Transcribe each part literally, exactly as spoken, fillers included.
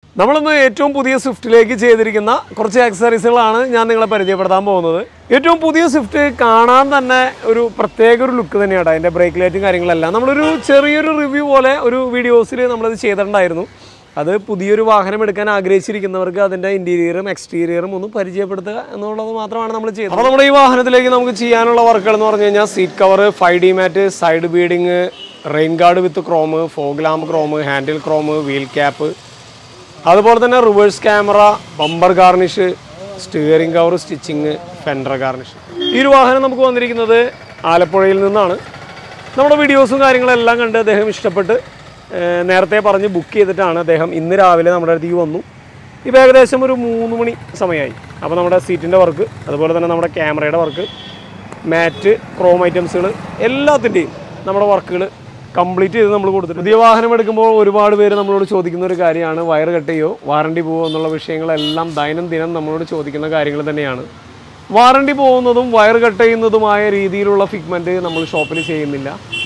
നമ്മളിന്ന് ഏറ്റവും പുതിയ സ്വിഫ്റ്റിലേക്ക് ചെയ്തിരിക്കുന്ന കുറച്ച് ആക്സസറീസുകളാണ് ഞാൻ നിങ്ങളെ പരിചയപ്പെടുത്താൻ പോകുന്നത്. ഏറ്റവും പുതിയ സ്വിഫ്റ്റ് കാണാൻ തന്നെ ഒരു പ്രത്യേക ഒരു ലുക്ക് തന്നെയാണ്. അതിൻ്റെ ബ്രേക്ക് ലൈറ്റും കാര്യങ്ങളെല്ലാം നമ്മളൊരു ചെറിയൊരു റിവ്യൂ പോലെ ഒരു വീഡിയോസിൽ നമ്മളത് ചെയ്തിട്ടുണ്ടായിരുന്നു. അത് പുതിയൊരു വാഹനം എടുക്കാൻ ആഗ്രഹിച്ചിരിക്കുന്നവർക്ക് അതിൻ്റെ ഇൻറ്റീരിയറും എക്സ്റ്റീരിയറും ഒന്ന് പരിചയപ്പെടുത്തുക എന്നുള്ളത് മാത്രമാണ് നമ്മൾ ചെയ്തത്. അപ്പോൾ നമ്മുടെ ഈ വാഹനത്തിലേക്ക് നമുക്ക് ചെയ്യാനുള്ള വർക്കുകൾ എന്ന് പറഞ്ഞു കഴിഞ്ഞാൽ seat cover, five D mat, side beading, rain guard with chrome, fog lamp chrome, handle chrome, wheel cap, അതുപോലെ തന്നെ reverse camera, bumper garnish, steering cover stitching, fender garnish. ഈ ഒരു വാഹനം നമുക്ക് വന്നിരിക്കുന്നത് ആലപ്പുഴയിൽ നിന്നാണ്. നമ്മുടെ വീഡിയോസും കാര്യങ്ങളെല്ലാം കണ്ട് അദ്ദേഹം ഇഷ്ടപ്പെട്ട് നേരത്തെ പറഞ്ഞ് ബുക്ക് ചെയ്തിട്ടാണ് അദ്ദേഹം ഇന്ന് രാവിലെ നമ്മുടെ അടുത്തേക്ക് വന്നു. ഇപ്പോൾ ഏകദേശം ഒരു മൂന്ന് മണി സമയമായി. അപ്പോൾ നമ്മുടെ സീറ്റിൻ്റെ വർക്ക്, അതുപോലെ തന്നെ നമ്മുടെ ക്യാമറയുടെ വർക്ക്, മാറ്റ്, ക്രോം ഐറ്റംസുകൾ എല്ലാത്തിൻ്റെയും നമ്മുടെ വർക്കുകൾ കംപ്ലീറ്റ് ചെയ്ത് നമ്മൾ കൊടുത്തിട്ടുണ്ട്. പുതിയ വാഹനം എടുക്കുമ്പോൾ ഒരുപാട് പേര് നമ്മളോട് ചോദിക്കുന്ന ഒരു കാര്യമാണ് വയർ കട്ട് ചെയ്യോ വാറണ്ടി പോവോ എന്നുള്ള വിഷയങ്ങളെല്ലാം ദൈനംദിനം നമ്മളോട് ചോദിക്കുന്ന കാര്യങ്ങൾ തന്നെയാണ്. വാറണ്ടി പോകുന്നതും വയർ കട്ട് ചെയ്യുന്നതുമായ രീതിയിലുള്ള ഫിഗ്മെൻറ്റ് നമ്മൾ ഷോപ്പിൽ ചെയ്യുന്നില്ല.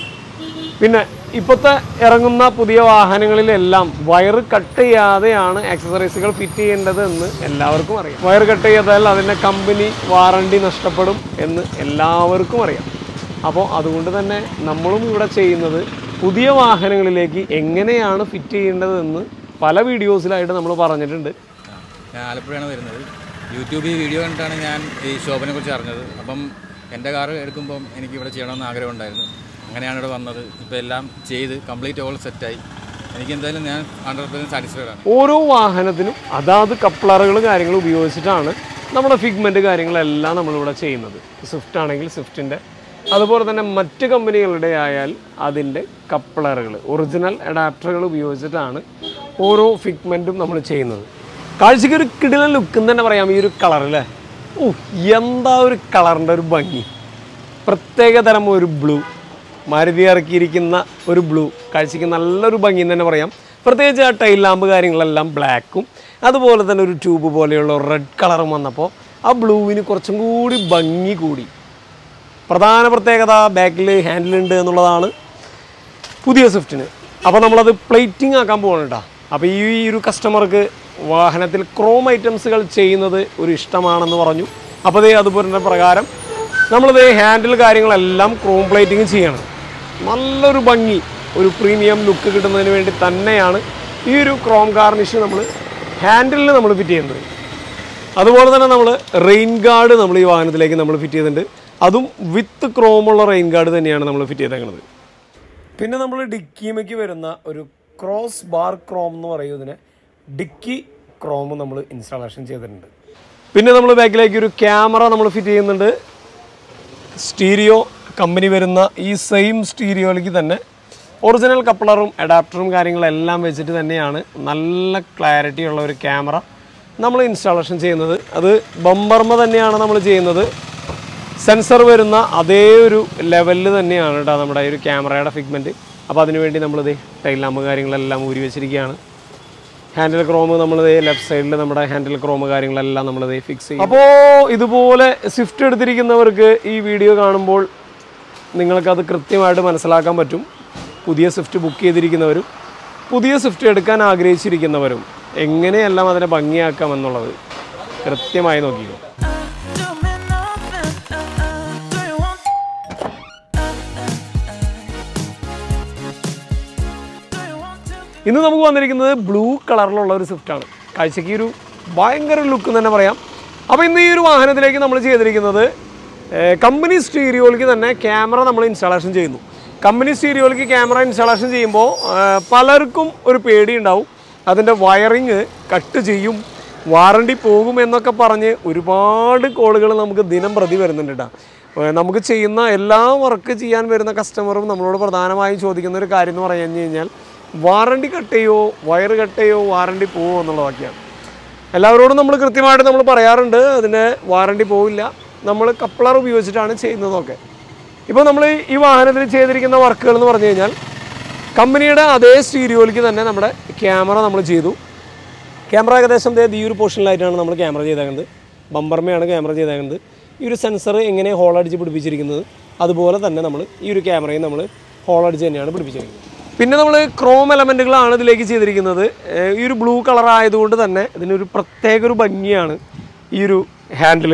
പിന്നെ ഇപ്പോഴത്തെ ഇറങ്ങുന്ന പുതിയ വാഹനങ്ങളിലെല്ലാം വയർ കട്ട് ചെയ്യാതെയാണ് ആക്സസറീസുകൾ ഫിറ്റ് ചെയ്യേണ്ടത് എന്ന് എല്ലാവർക്കും അറിയാം. വയർ കട്ട് ചെയ്താൽ അതിൻ്റെ കമ്പനി വാറണ്ടി നഷ്ടപ്പെടും എന്ന് എല്ലാവർക്കും അറിയാം. അപ്പോൾ അതുകൊണ്ട് തന്നെ നമ്മളും ഇവിടെ ചെയ്യുന്നത് പുതിയ വാഹനങ്ങളിലേക്ക് എങ്ങനെയാണ് ഫിറ്റ് ചെയ്യേണ്ടതെന്ന് പല വീഡിയോസിലായിട്ട് നമ്മൾ പറഞ്ഞിട്ടുണ്ട്. ഞാൻ ആലപ്പുഴയാണ് വരുന്നത്. യൂട്യൂബിൽ വീഡിയോ കണ്ടിട്ടാണ് ഞാൻ ഈ ഷോപ്പിനെ കുറിച്ച് അറിഞ്ഞത്. അപ്പം എൻ്റെ കാർ എടുക്കുമ്പം എനിക്ക് ഇവിടെ ചെയ്യണമെന്ന് ആഗ്രഹം ഉണ്ടായിരുന്നു. അങ്ങനെയാണ് ഇവിടെ വന്നത്. ഇപ്പോൾ എല്ലാം ചെയ്ത് കംപ്ലീറ്റ് ഓൾ സെറ്റായി. എനിക്ക് എന്തായാലും ഞാൻ ഹൺഡ്രഡ് പെർസെൻറ്റ് സാറ്റിസ്ഫൈഡ് ആണ്. ഓരോ വാഹനത്തിനും അതാത് കപ്ലറുകൾ കാര്യങ്ങൾ ഉപയോഗിച്ചിട്ടാണ് നമ്മുടെ ഫിഗ്മെൻറ്റ് കാര്യങ്ങളെല്ലാം നമ്മളിവിടെ ചെയ്യുന്നത്. സ്വിഫ്റ്റ് ആണെങ്കിൽ സ്വിഫ്റ്റിൻ്റെ, അതുപോലെ തന്നെ മറ്റ് കമ്പനികളുടെ ആയാൽ അതിൻ്റെ കപ്ലറുകൾ, ഒറിജിനൽ അഡാപ്റ്ററുകൾ ഉപയോഗിച്ചിട്ടാണ് ഓരോ ഫിഗ്മെൻറ്റും നമ്മൾ ചെയ്യുന്നത്. കാഴ്ചയ്ക്ക് ഒരു കിടിലൻ ലുക്ക് എന്ന് തന്നെ പറയാം ഈ ഒരു കളർ അല്ലേ. ഓ, എന്താ ഒരു കളറിൻ്റെ ഒരു ഭംഗി! പ്രത്യേക തരം ഒരു ബ്ലൂ, മാരുതി ഇറക്കിയിരിക്കുന്ന ഒരു ബ്ലൂ കാഴ്ചയ്ക്ക് നല്ലൊരു ഭംഗി എന്ന് തന്നെ പറയാം. പ്രത്യേകിച്ച് ആ ടൈൽ ലാമ്പ് കാര്യങ്ങളെല്ലാം ബ്ലാക്കും അതുപോലെ തന്നെ ഒരു ട്യൂബ് പോലെയുള്ള റെഡ് കളറും വന്നപ്പോൾ ആ ബ്ലൂവിന് കുറച്ചും കൂടി ഭംഗി കൂടി. പ്രധാന പ്രത്യേകത ബാക്കിൽ ഹാൻഡിലുണ്ട് എന്നുള്ളതാണ് പുതിയ സ്വിഫ്റ്റിന്. അപ്പോൾ നമ്മളത് പ്ലേറ്റിംഗ് ആക്കാൻ പോകണം കേട്ടോ. അപ്പോൾ ഈ ഒരു കസ്റ്റമർക്ക് വാഹനത്തിൽ ക്രോം ഐറ്റംസുകൾ ചെയ്യുന്നത് ഒരു ഇഷ്ടമാണെന്ന് പറഞ്ഞു. അപ്പോൾ അതേ അതുപോലെ പ്രകാരം നമ്മളത് ഹാൻഡിൽ കാര്യങ്ങളെല്ലാം ക്രോം പ്ലേറ്റിംഗ് ചെയ്യണം. നല്ലൊരു ഭംഗി, ഒരു പ്രീമിയം ലുക്ക് കിട്ടുന്നതിന് വേണ്ടി തന്നെയാണ് ഈ ഒരു ക്രോം ഗാർണിഷ് നമ്മൾ ഹാൻഡിലിൽ നമ്മൾ ഫിറ്റ് ചെയ്യുന്നത്. അതുപോലെ തന്നെ നമ്മൾ റെയിൻ ഗാർഡ് നമ്മൾ ഈ വാഹനത്തിലേക്ക് നമ്മൾ ഫിറ്റ് ചെയ്തിട്ടുണ്ട്. അതും വിത്ത് ക്രോമുള്ള റെയിൻ ഗാർഡ് തന്നെയാണ് നമ്മൾ ഫിറ്റ് ചെയ്തേക്കുന്നത്. പിന്നെ നമ്മൾ ഡിക്കിമയ്ക്ക് വരുന്ന ഒരു ക്രോസ് ബാർ ക്രോം എന്ന് പറയുന്നതിന് ഡിക്കി ക്രോം നമ്മൾ ഇൻസ്റ്റാളേഷൻ ചെയ്തിട്ടുണ്ട്. പിന്നെ നമ്മൾ ബാക്കിലേക്ക് ഒരു ക്യാമറ നമ്മൾ ഫിറ്റ് ചെയ്യുന്നുണ്ട്. സ്റ്റീരിയോ കമ്പനി വരുന്ന ഈ സെയിം സ്റ്റീരിയോയിലേക്ക് തന്നെ ഒറിജിനൽ കപ്ലറും അഡാപ്റ്ററും കാര്യങ്ങളെല്ലാം വെച്ചിട്ട് തന്നെയാണ് നല്ല ക്ലാരിറ്റി ഉള്ള ഒരു ക്യാമറ നമ്മൾ ഇൻസ്റ്റാളേഷൻ ചെയ്യുന്നത്. അത് ബമ്പർമ തന്നെയാണ് നമ്മൾ ചെയ്യുന്നത്. സെൻസർ വരുന്ന അതേ ഒരു ലെവലിൽ തന്നെയാണ് കേട്ടോ നമ്മുടെ ഈ ഒരു ക്യാമറയുടെ ഫിഗ്മെൻറ്റ്. അപ്പോൾ അതിനുവേണ്ടി നമ്മളിത് ടൈൽ ലാമ്പ് കാര്യങ്ങളെല്ലാം ഊരി വെച്ചിരിക്കുകയാണ്. ഹാൻഡിൽ ക്രോം നമ്മളിത് ലെഫ്റ്റ് സൈഡിൽ നമ്മുടെ ഹാൻഡിൽ ക്രോം കാര്യങ്ങളെല്ലാം നമ്മളിത് ഫിക്സ് ചെയ്യും. അപ്പോൾ ഇതുപോലെ സ്വിഫ്റ്റ് എടുത്തിരിക്കുന്നവർക്ക് ഈ വീഡിയോ കാണുമ്പോൾ നിങ്ങൾക്കത് കൃത്യമായിട്ട് മനസ്സിലാക്കാൻ പറ്റും. പുതിയ സ്വിഫ്റ്റ് ബുക്ക് ചെയ്തിരിക്കുന്നവരും പുതിയ സ്വിഫ്റ്റ് എടുക്കാൻ ആഗ്രഹിച്ചിരിക്കുന്നവരും എങ്ങനെയെല്ലാം അതിനെ ഭംഗിയാക്കാം എന്നുള്ളത് കൃത്യമായി നോക്കിക്കോ. ഇന്ന് നമുക്ക് വന്നിരിക്കുന്നത് ബ്ലൂ കളറിലുള്ള ഒരു സ്വിഫ്റ്റാണ്. കാഴ്ചയ്ക്ക് ഒരു ഭയങ്കര ലുക്ക് എന്ന് തന്നെ പറയാം. അപ്പോൾ ഇന്ന് ഈ ഒരു വാഹനത്തിലേക്ക് നമ്മൾ ചെയ്തിരിക്കുന്നത് കമ്പനി സ്റ്റീരിയോയിലേക്ക് തന്നെ ക്യാമറ നമ്മൾ ഇൻസ്റ്റാളേഷൻ ചെയ്യുന്നു. കമ്പനി സ്റ്റീരിയോയിലേക്ക് ക്യാമറ ഇൻസ്റ്റാളേഷൻ ചെയ്യുമ്പോൾ പലർക്കും ഒരു പേടി ഉണ്ടാവും. അതിൻ്റെ വയറിങ് കട്ട് ചെയ്യും, വാറണ്ടി പോകും എന്നൊക്കെ പറഞ്ഞ് ഒരുപാട് കോളുകൾ നമുക്ക് ദിനം പ്രതി വരുന്നുണ്ട് കേട്ടോ. നമുക്ക് ചെയ്യുന്ന എല്ലാ വർക്ക് ചെയ്യാൻ വരുന്ന കസ്റ്റമറും നമ്മളോട് പ്രധാനമായും ചോദിക്കുന്ന ഒരു കാര്യം എന്ന് പറഞ്ഞു കഴിഞ്ഞാൽ വാറണ്ടി കട്ട് ചെയ്യോ വയർ കട്ട് ചെയ്യോ വാറണ്ടി പോവോ എന്നുള്ളതൊക്കെയാണ്. എല്ലാവരോടും നമ്മൾ കൃത്യമായിട്ട് നമ്മൾ പറയാറുണ്ട് അതിന് വാറണ്ടി പോവില്ല, നമ്മൾ കപ്ലർ ഉപയോഗിച്ചിട്ടാണ് ചെയ്യുന്നതൊക്കെ. ഇപ്പോൾ നമ്മൾ ഈ വാഹനത്തിൽ ചെയ്തിരിക്കുന്ന വർക്കുകൾ എന്ന് പറഞ്ഞു കഴിഞ്ഞാൽ കമ്പനിയുടെ അതേ സ്റ്റീരിയോയിലേക്ക് തന്നെ നമ്മുടെ ക്യാമറ നമ്മൾ ചെയ്തു. ക്യാമറ ഏകദേശം ഈ ഒരു പോർഷനിലായിട്ടാണ് നമ്മൾ ക്യാമറ ചെയ്തേക്കുന്നത്. ബമ്പർമയാണ് ക്യാമറ ചെയ്തേക്കുന്നത്. ഈ ഒരു സെൻസർ എങ്ങനെ ഹോളടിച്ച് പിടിപ്പിച്ചിരിക്കുന്നത് അതുപോലെ തന്നെ നമ്മൾ ഈ ഒരു ക്യാമറയും നമ്മൾ ഹോളടിച്ച് തന്നെയാണ് പിടിപ്പിച്ചിരിക്കുന്നത്. പിന്നെ നമ്മൾ ക്രോം എലമെൻറ്റുകളാണ് ഇതിലേക്ക് ചെയ്തിരിക്കുന്നത്. ഈ ഒരു ബ്ലൂ കളർ ആയതുകൊണ്ട് തന്നെ ഇതിനൊരു പ്രത്യേക ഒരു ഭംഗിയാണ്. ഈ ഒരു ഹാൻഡിൽ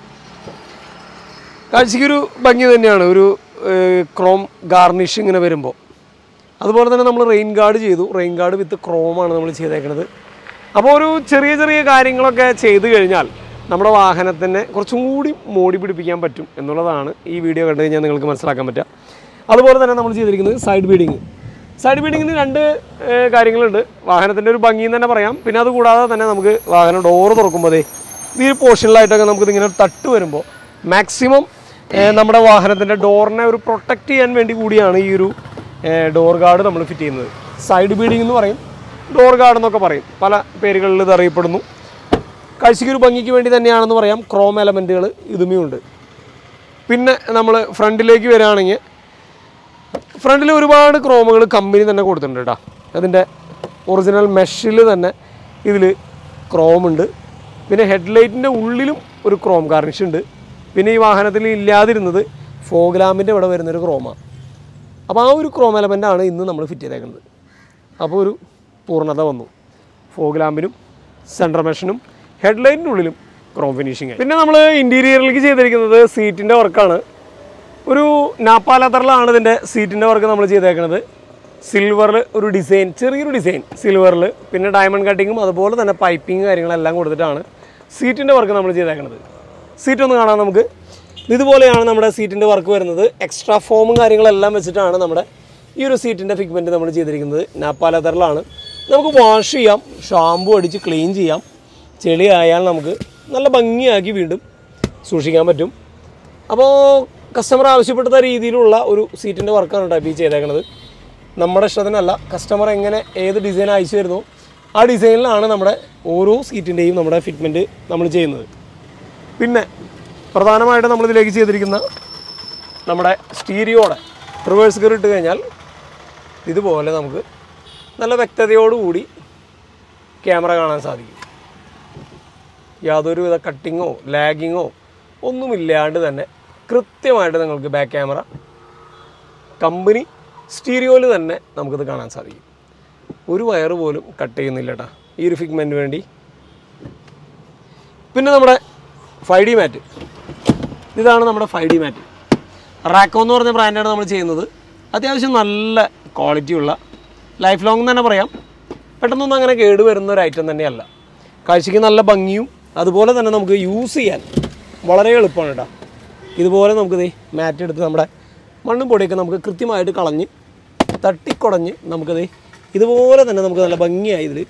കാഴ്ചയ്ക്കൊരു ഭംഗി തന്നെയാണ്, ഒരു ക്രോം ഗാർണിഷ് ഇങ്ങനെ വരുമ്പോൾ. അതുപോലെ തന്നെ നമ്മൾ റെയിൻ ഗാർഡ് ചെയ്തു. റെയിൻ ഗാർഡ് വിത്ത് ക്രോമാണ് നമ്മൾ ചെയ്തേക്കുന്നത്. അപ്പോൾ ഒരു ചെറിയ ചെറിയ കാര്യങ്ങളൊക്കെ ചെയ്തു കഴിഞ്ഞാൽ നമ്മുടെ വാഹനത്തിനെ കുറച്ചും കൂടി മോടി പിടിപ്പിക്കാൻ പറ്റും എന്നുള്ളതാണ് ഈ വീഡിയോ കണ്ടു കഴിഞ്ഞാൽ നിങ്ങൾക്ക് മനസ്സിലാക്കാൻ പറ്റുക. അതുപോലെ തന്നെ നമ്മൾ ചെയ്തിരിക്കുന്നത് സൈഡ് ബീഡിങ്. സൈഡ് ബീഡിങ്ങിന് രണ്ട് കാര്യങ്ങളുണ്ട്. വാഹനത്തിൻ്റെ ഒരു ഭംഗി എന്ന് തന്നെ പറയാം. പിന്നെ അതുകൂടാതെ തന്നെ നമുക്ക് വാഹനം ഡോറ് തുറക്കുമ്പോഴേ ഈ ഒരു പോർഷനിലായിട്ടൊക്കെ നമുക്കിതിങ്ങനെ തട്ട് വരുമ്പോൾ മാക്സിമം നമ്മുടെ വാഹനത്തിൻ്റെ ഡോറിനെ ഒരു പ്രൊട്ടക്റ്റ് ചെയ്യാൻ വേണ്ടി കൂടിയാണ് ഈ ഒരു ഡോർ ഗാർഡ് നമ്മൾ ഫിറ്റ് ചെയ്യുന്നത്. സൈഡ് ബീഡിങ് എന്ന് പറയും, ഡോർ ഗാർഡ് എന്നൊക്കെ പറയും, പല പേരുകളിൽ ഇത് അറിയപ്പെടുന്നു. കാഴ്ചയ്ക്ക് ഒരു ഭംഗിക്ക് വേണ്ടി തന്നെയാണെന്ന് പറയാം. ക്രോം എലമെൻറ്റുകൾ ഇതുമേയുണ്ട്. പിന്നെ നമ്മൾ ഫ്രണ്ടിലേക്ക് വരികയാണെങ്കിൽ ഫ്രണ്ടിൽ ഒരുപാട് ക്രോമുകൾ കമ്പനി തന്നെ കൊടുത്തിട്ടുണ്ട് കേട്ടോ. അതിൻ്റെ ഒറിജിനൽ മെഷിൽ തന്നെ ഇതിൽ ക്രോമുണ്ട്. പിന്നെ ഹെഡ്ലൈറ്റിൻ്റെ ഉള്ളിലും ഒരു ക്രോം ഗാർണിഷ് ഉണ്ട്. പിന്നെ ഈ വാഹനത്തിൽ ഇല്ലാതിരുന്നത് ഫോഗ് ലാമ്പിൻ്റെ ഇവിടെ വരുന്നൊരു ക്രോമാണ്. അപ്പോൾ ആ ഒരു ക്രോം എലമെൻ്റാണ് ഇന്ന് നമ്മൾ ഫിറ്റ് ചെയ്തേക്കുന്നത്. അപ്പോൾ ഒരു പൂർണ്ണത വന്നു. ഫോഗ് ലാമ്പിനും സെൻട്രൽ മെഷിനും ഹെഡ്ലൈറ്റിൻ്റെ ഉള്ളിലും ക്രോം ഫിനിഷിങ്. പിന്നെ നമ്മൾ ഇൻറ്റീരിയറിലേക്ക് ചെയ്തിരിക്കുന്നത് സീറ്റിൻ്റെ വർക്കാണ്. ഒരു നാപ്പ ലെതറിലാണ് ഇതിൻ്റെ സീറ്റിൻ്റെ വർക്ക് നമ്മൾ ചെയ്തേക്കുന്നത്. സിൽവറിൽ ഒരു ഡിസൈൻ, ചെറിയൊരു ഡിസൈൻ സിൽവറിൽ, പിന്നെ ഡയമണ്ട് കട്ടിങ്ങും അതുപോലെ തന്നെ പൈപ്പിങ് കാര്യങ്ങളെല്ലാം കൊടുത്തിട്ടാണ് സീറ്റിൻ്റെ വർക്ക് നമ്മൾ ചെയ്തേക്കുന്നത്. സീറ്റ് ഒന്ന് കാണാം നമുക്ക്. ഇതുപോലെയാണ് നമ്മുടെ സീറ്റിൻ്റെ വർക്ക് വരുന്നത്. എക്സ്ട്രാ ഫോമും കാര്യങ്ങളെല്ലാം വെച്ചിട്ടാണ് നമ്മുടെ ഈ ഒരു സീറ്റിൻ്റെ ഫിഗ്മെൻറ്റ് നമ്മൾ ചെയ്തിരിക്കുന്നത്. നാപ്പ ലെതറിലാണ്. നമുക്ക് വാഷ് ചെയ്യാം, ഷാമ്പു അടിച്ച് ക്ലീൻ ചെയ്യാം. ചെളി ആയാൽ നമുക്ക് നല്ല ഭംഗിയാക്കി വീണ്ടും സൂക്ഷിക്കാൻ പറ്റും. അപ്പോൾ കസ്റ്റമർ ആവശ്യപ്പെടുന്ന രീതിയിലുള്ള ഒരു സീറ്റിൻ്റെ വർക്കാണ് ടൈപ്പ് ചെയ്തേക്കുന്നത്. നമ്മുടെ ഇഷ്ടത്തിനല്ല, കസ്റ്റമർ എങ്ങനെ ഏത് ഡിസൈൻ അയച്ചു വരുന്നു ആ ഡിസൈനിലാണ് നമ്മുടെ ഓരോ സീറ്റിൻ്റെയും നമ്മുടെ ഫിറ്റ്മെൻറ്റ് നമ്മൾ ചെയ്യുന്നത്. പിന്നെ പ്രധാനമായിട്ട് നമ്മളിതിലേക്ക് ചെയ്തിരിക്കുന്ന നമ്മുടെ സ്റ്റീരിയോടെ റിവേഴ്സ് ഗിയർ ഇട്ട് കഴിഞ്ഞാൽ ഇതുപോലെ നമുക്ക് നല്ല വ്യക്തതയോടുകൂടി ക്യാമറ കാണാൻ സാധിക്കും. യാതൊരുവിധ കട്ടിങ്ങോ ലാഗിങ്ങോ ഒന്നുമില്ലാണ്ട് തന്നെ കൃത്യമായിട്ട് നിങ്ങൾക്ക് ബാക്ക് ക്യാമറ കമ്പനി സ്റ്റീരിയോയിൽ തന്നെ നമുക്കിത് കാണാൻ സാധിക്കും. ഒരു വയർ പോലും കട്ട് ചെയ്യുന്നില്ല കേട്ടോ ഈ ഒരു ഫിഗ്മെൻറ്റിന് വേണ്ടി. പിന്നെ നമ്മുടെ ഫൈവ് ഡി മാറ്റ്, ഇതാണ് നമ്മുടെ ഫൈവ് ഡി മാറ്റ്. റാക്കോ എന്ന് പറഞ്ഞ ബ്രാൻഡാണ് നമ്മൾ ചെയ്യുന്നത്. അത്യാവശ്യം നല്ല ക്വാളിറ്റിയുള്ള, ലൈഫ് ലോങ് എന്ന് തന്നെ പറയാം, പെട്ടെന്നൊന്നും അങ്ങനെ കേടുവരുന്ന ഒരു ഐറ്റം തന്നെയല്ല. കാഴ്ചയ്ക്ക് നല്ല ഭംഗിയും അതുപോലെ തന്നെ നമുക്ക് യൂസ് ചെയ്യാൻ വളരെ എളുപ്പമാണ് കേട്ടോ. ഇതുപോലെ നമുക്കിത് മാറ്റ് എടുത്ത് നമ്മുടെ മണ്ണും പൊടിയൊക്കെ നമുക്ക് കൃത്യമായിട്ട് കളഞ്ഞ് തട്ടിക്കുടഞ്ഞ് നമുക്കത് ഇതുപോലെ തന്നെ നമുക്ക് നല്ല ഭംഗിയായി ഇതിൽ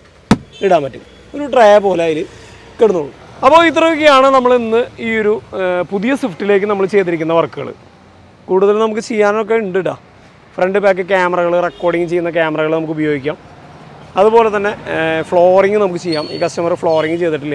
ഇടാൻ പറ്റും. ഒരു ട്രേ പോലെ അതിൽ കിടന്നോളൂ. അപ്പോൾ ഇത്രയൊക്കെയാണ് നമ്മൾ ഇന്ന് ഈ ഒരു പുതിയ സ്വിഫ്റ്റിലേക്ക് നമ്മൾ ചെയ്തിരിക്കുന്ന വർക്കുകൾ. കൂടുതൽ നമുക്ക് ചെയ്യാനൊക്കെ ഉണ്ട് കേട്ടോ. ഫ്രണ്ട് ബാക്ക് ക്യാമറകൾ, റെക്കോർഡിങ് ചെയ്യുന്ന ക്യാമറകൾ നമുക്ക് ഉപയോഗിക്കാം. അതുപോലെ തന്നെ ഫ്ലോറിങ് നമുക്ക് ചെയ്യാം. ഈ കസ്റ്റമർ ഫ്ലോറിങ് ചെയ്തിട്ടില്ല.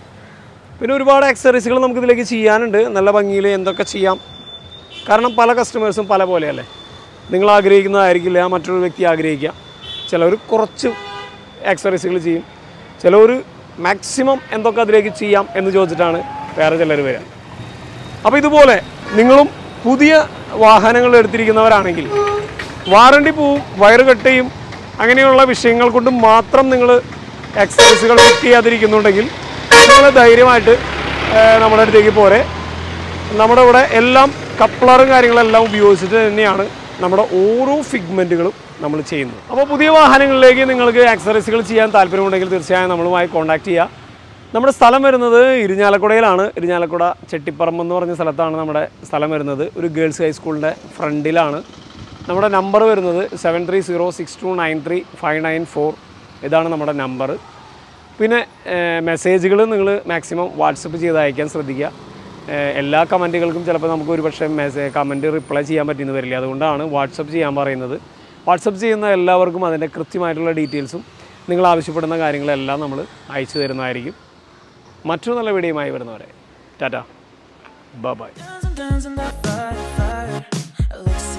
പിന്നെ ഒരുപാട് ആക്സസറീസുകൾ നമുക്കിതിലേക്ക് ചെയ്യാനുണ്ട്. നല്ല ഭംഗിയിൽ എന്തൊക്കെ ചെയ്യാം. കാരണം പല കസ്റ്റമേഴ്സും പല പോലെയല്ലേ. നിങ്ങൾ ആഗ്രഹിക്കുന്നതായിരിക്കില്ല മറ്റൊരു വ്യക്തി ആഗ്രഹിക്കുക. ചിലർ കുറച്ച് ആക്സസറീസുകൾ ചെയ്യും, ചിലർ മാക്സിമം എന്തൊക്കെ അതിലേക്ക് ചെയ്യാം എന്ന് ചോദിച്ചിട്ടാണ് വേറെ ചിലർ വരിക. അപ്പോൾ ഇതുപോലെ നിങ്ങളും പുതിയ വാഹനങ്ങൾ എടുത്തിരിക്കുന്നവരാണെങ്കിൽ വാറണ്ടി പോവും, വയറ് കെട്ടയും അങ്ങനെയുള്ള വിഷയങ്ങൾ കൊണ്ട് മാത്രം നിങ്ങൾ ആക്സസറീസുകൾ ഫിറ്റ് ചെയ്യാതിരിക്കുന്നുണ്ടെങ്കിൽ നിങ്ങൾ ധൈര്യമായിട്ട് നമ്മുടെ അടുത്തേക്ക് പോരെ. നമ്മുടെ ഇവിടെ എല്ലാം കപ്ലറും കാര്യങ്ങളെല്ലാം ഉപയോഗിച്ചിട്ട് തന്നെയാണ് നമ്മുടെ ഓരോ ഫിഗ്മെൻറ്റുകളും നമ്മൾ ചെയ്യുന്നത്. അപ്പോൾ പുതിയ വാഹനങ്ങളിലേക്ക് നിങ്ങൾക്ക് ആക്സസറീസുകൾ ചെയ്യാൻ താല്പര്യമുണ്ടെങ്കിൽ തീർച്ചയായും നമ്മളുമായി കോൺടാക്റ്റ് ചെയ്യുക. നമ്മുടെ സ്ഥലം വരുന്നത് ഇരിഞ്ഞാലക്കുടയിലാണ്. ഇരിഞ്ഞാലക്കുട ചെട്ടിപ്പറമ്പ് എന്ന് പറഞ്ഞ സ്ഥലത്താണ് നമ്മുടെ സ്ഥലം വരുന്നത്. ഒരു ഗേൾസ് ഹൈസ്കൂളിൻ്റെ ഫ്രണ്ടിലാണ്. നമ്മുടെ നമ്പർ വരുന്നത് seven three zero six two nine three five nine four. ഇതാണ് നമ്മുടെ നമ്പർ. പിന്നെ മെസ്സേജുകൾ നിങ്ങൾ മാക്സിമം വാട്സപ്പ് ചെയ്ത് അയക്കാൻ ശ്രദ്ധിക്കുക. എല്ലാ കമൻറ്റുകൾക്കും ചിലപ്പോൾ നമുക്ക് ഒരു പക്ഷേ മെസ്സേജ് കമൻറ്റ് റിപ്ലൈ ചെയ്യാൻ പറ്റിയെന്ന് വരില്ല. അതുകൊണ്ടാണ് വാട്സപ്പ് ചെയ്യാൻ പറയുന്നത്. വാട്സപ്പ് ചെയ്യുന്ന എല്ലാവർക്കും അതിൻ്റെ കൃത്യമായിട്ടുള്ള ഡീറ്റെയിൽസും നിങ്ങൾ ആവശ്യപ്പെടുന്ന കാര്യങ്ങളെല്ലാം നമ്മൾ അയച്ചു തരുന്നതായിരിക്കും. മറ്റൊരു നല്ല വീഡിയോയുമായി വരുന്നവരെ ടാറ്റ, ബൈ ബൈ.